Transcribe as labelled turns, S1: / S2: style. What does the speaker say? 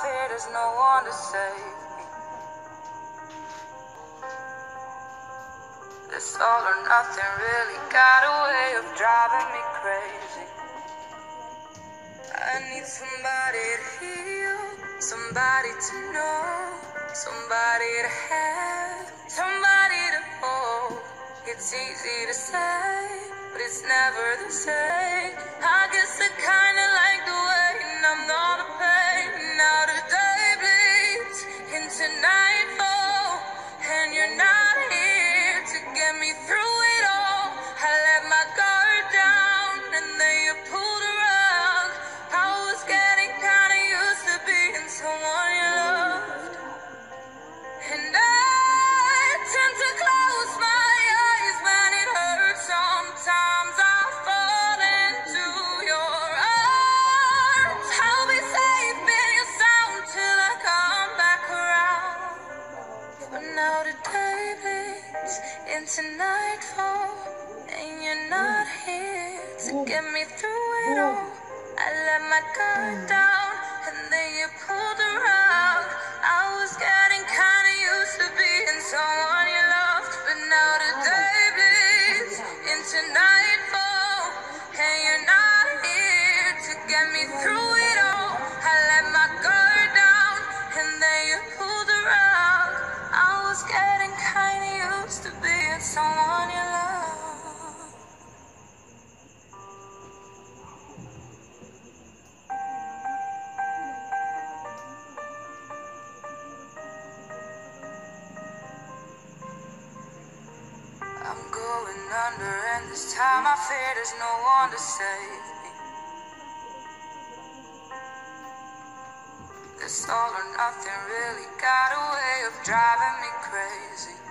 S1: fear there's no one to save me. This all or nothing really got a way of driving me crazy. I need somebody to heal, somebody to know, somebody to have, somebody to hold. It's easy to say, but it's never the same. I guess I kinda like the waiting, I'm not a pain. Now the day bleeds into nightfall, and you're not here to get me through it all. I let my guard down, and then you pulled a rug. I was getting kinda used to being someone you loved, and I tend to close my eyes when it hurts. Sometimes I fall into your arms. I'll be safe in your sound till I come back around. But now the day bleeds into nightfall, and you're not here to get me through it all. I let my guard down, and then you pulled the rug. I was getting kinda used to being someone you loved, but now the day bleeds into nightfall, and you're not here to get me through it all. I let my guard down, and then you pulled the rug. I was getting kinda used to being someone you loved. I'm going under, and this time I fear there's no one to save me. This all or nothing really got a way of driving me crazy.